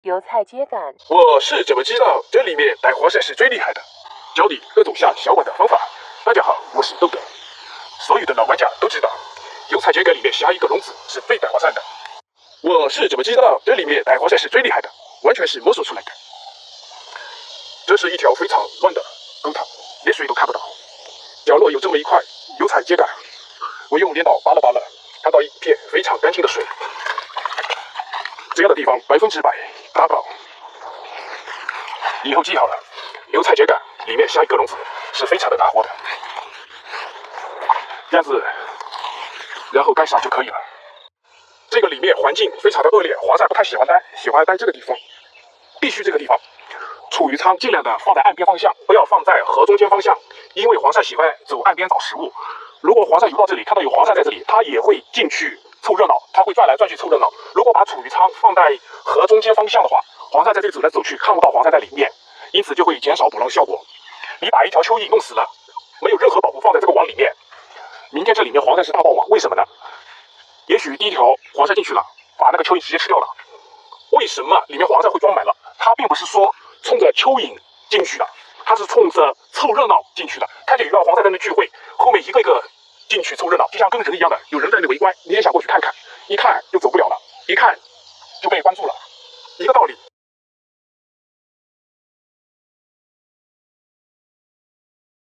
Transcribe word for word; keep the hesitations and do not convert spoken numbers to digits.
油菜秸秆。 我是怎么知道这里面带活塞是最厉害的？教你各种下小碗的方法。大家好，我是豆豆。所有的老玩家都知道，油菜秸秆里面下一个笼子是最带活塞的。我是怎么知道这里面带活塞是最厉害的？完全是摸索出来的。这是一条非常乱的沟塘，连水都看不到。角落有这么一块油菜秸秆，我用镰刀扒了扒了，看到一片非常干净的水。这样的地方百分之百打宝。以后记好了，油菜秸秆里面下一个笼子是非常的拿活的。这样子，然后盖上就可以了。这个里面环境非常的恶劣，华赛不太喜欢待，喜欢待这个地方，必须这个地方。储鱼仓尽量的放在岸边方向，不要放在河中间方向，因为华赛喜欢走岸边找食物。如果华赛游到这里，看到有华赛在这里，他也会进去凑热闹，他会转来转去凑热闹。如果把储鱼仓放在河中间方向的话，华赛在这里走来走去，看不到华赛在里面，因此就会减少捕捞效果。你把一条蚯蚓弄死了，没有任何保护放在这个网里面，明天这里面华赛是大爆网，为什么呢？也许第一条华赛进去了，把那个蚯蚓直接吃掉了。为什么里面华赛会装满了？它并不是说冲着蚯蚓进去的，它是冲着凑热闹进去的。看见鱼儿黄赛在那聚会，后面一个一个进去凑热闹，就像跟人一样的，有人在那围观，你也想过去看看。